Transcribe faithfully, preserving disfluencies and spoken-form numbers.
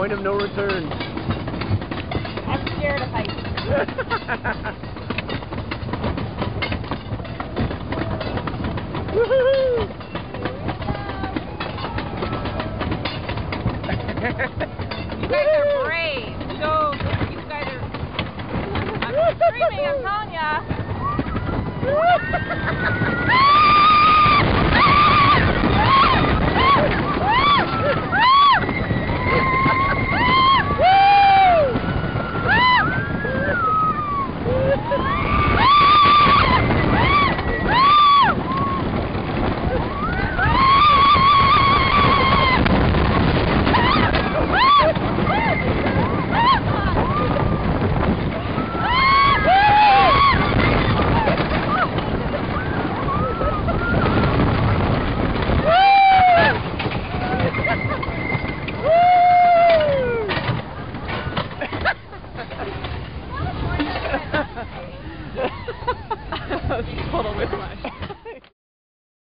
point of no return. I'm scared of heights. Woohoo! You guys are brave. So, you guys are... I'm screaming, I'm telling ya. Total whiplash.